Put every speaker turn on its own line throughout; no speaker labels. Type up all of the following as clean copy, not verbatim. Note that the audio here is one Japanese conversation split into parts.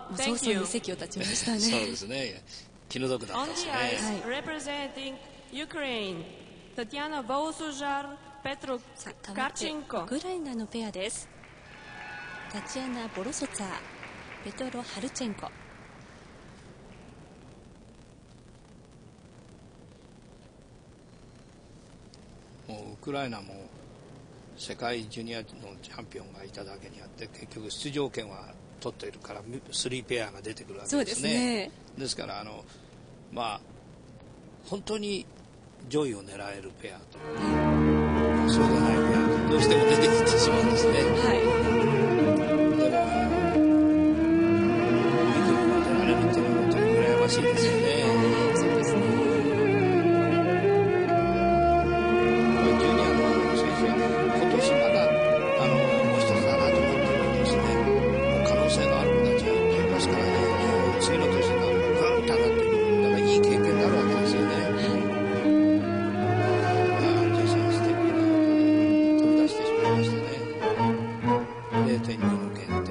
早々に席を立ちましたね。
そうですね。気の毒だったですね。
representing Ukraine, Tatiana Bousujar, Petro
さあ、代わって
Karchenko。
ウクライナのペアです。タチアナ・ボロソツァー、ペトロ・ハルチェンコ。
もうウクライナも世界ジュニアのチャンピオンがいただけにあって結局出場権は取っているから3ペアが出てくるわけですね。
そうですね。
ですからまあ本当に上位を狙えるペアと、そうでないペアとどうしても出てきてしまうんですね。
はい。
でも2組まで出られるっていうのは本当に羨ましいですよね。
そうですね。
ジュニアの選手は今年まだもう一つだなと思ってるんですね。もう可能性のある子たちがいっぱいいますからね。次の年になるとグーンと上がってくる。だからいい経験になるわけですよね。女子のステップに飛び出してしまいましたね。0.2 の減点。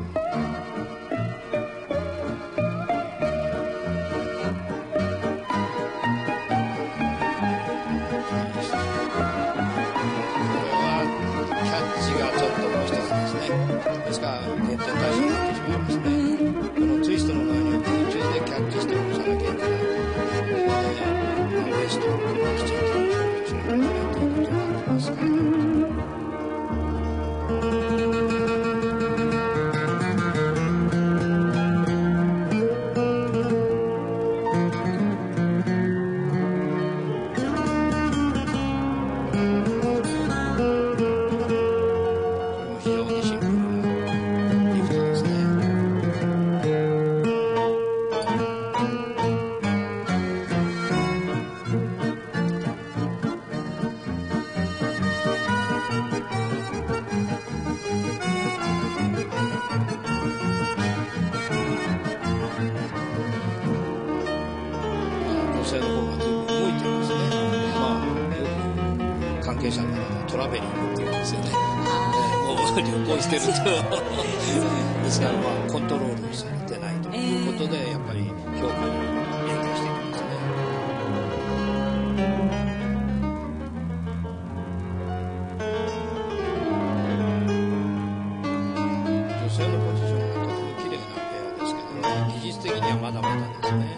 ですから減点対象になってしまいますね。このツイストの場合には空中でキャッチして落とさなきゃいけない。ベストをきちんとしなきゃいけないということになってますから。トラベリングっていうんですよね。もう旅行してるとですからコントロールされてないということで、やっぱり評価に影響してきますね。女性のポジションがとても綺麗なペアですけどね、技術的にはまだまだですね。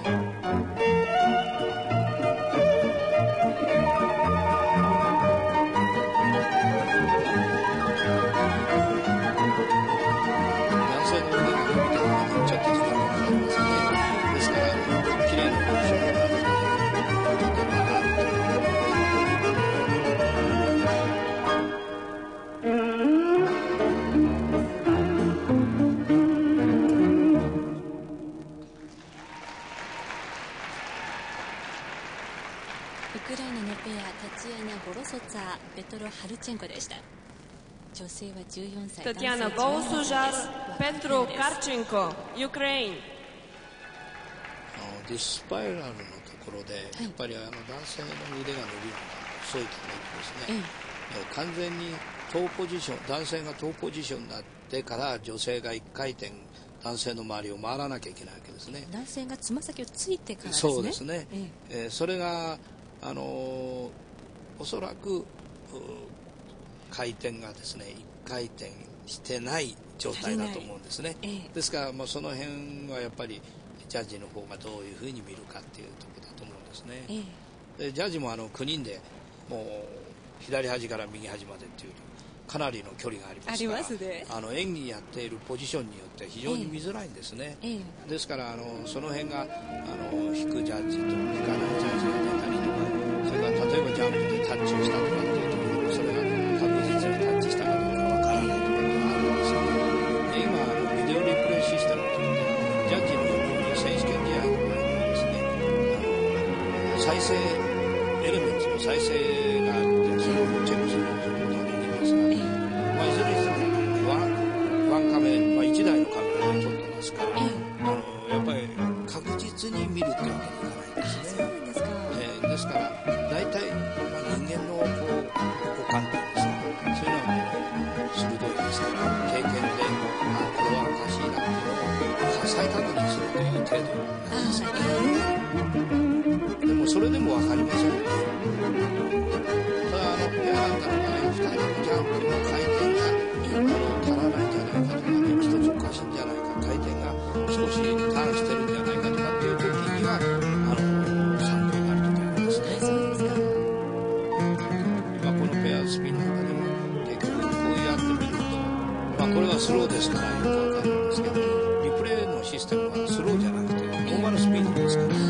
ペトロ・ハルチェンコでした。女性は14歳。
タティアナ・ボウスジャー、ペトロ・カルチェンコ、ウクライナ。
ディスパイラルのところで、やっぱり男性の腕が伸びるのが遅いためにですね、完全にトーポジション、男性がトーポジションになってから女性が1回転男性の周りを回らなきゃいけないわけですね。
男性がつま先をついてからですね。
そうですね。それがおそらく回転がですね1回転してない状態だと思うんですね。ですからその辺はやっぱりジャッジの方がどういうふうに見るかっていうところだと思うんですね。でジャッジも9人でもう左端から右端までっていうかなりの距離がありますから、演技やっているポジションによって非常に見づらいんですね。ですからその辺が引くジャッジと引かないジャッジが出たりとか、それから例えばジャンプでタッチをしたとかっていうところでそれが確実にタッチしたかどうかわからないところがあるんですね。で今ビデオリプレイシステムといってジャッジの選手権試合の場合にはですね再生エレメンツの再生があってそれをチェックすることができますが、いずれにしてもワンカメ、1台のカメラで撮ってますから、やっぱり確実に見るってわけにいかないですね。ですから大体、人間の五感っていうんですか、そういうのはもう鋭いですから経験でこれはおかしいなっていうのを発再確認するという程度なんですよね。でもそれでも分かりませんよね。ただペアなんかの場合2人のジャンプの回転が足らないんじゃないかとかね、一つおかしいんじゃないか、回転が少しターンしてるんじゃないかとかっていう時には参考になる時ありますね。
そうですか。
このペアスピンなんかでも結局こうやってみると、これはスローですからよくわかるんですけど、リプレイのシステムはスローじゃなくてノーマルスピードですから、で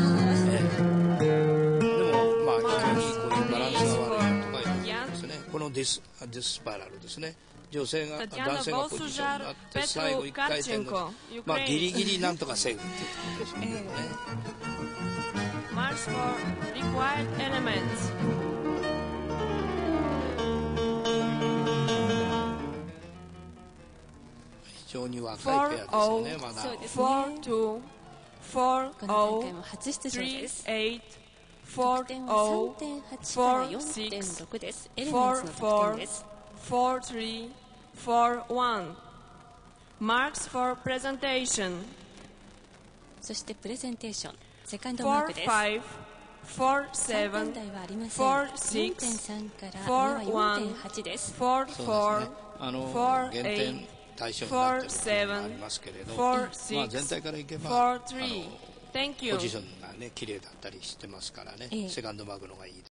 も非常にこういうバランスが悪いとかいうですね、このディススパイラルですね、男性がポジションになって最後1回転のギリギリなんとかセーフっていうことですね。
Marks for required elements.
非常に若いペアですよね、まだ。
そうですね。
4-2 4-0
得点は 3.8 から 4.6 です。エレメンツの得点です。
4-3 4-1 Marks for presentation.
そしてプレゼンテーション、セカンドマークです。
4-5
3
4-7
点台はありません。
4-6
4.3 から上は 4.8 です
4-4
そうですね。減点対象になっているというのもありますけれど、全体からいけばポジションがね綺麗だったりしてますからね、セカンドマークの方がいいです。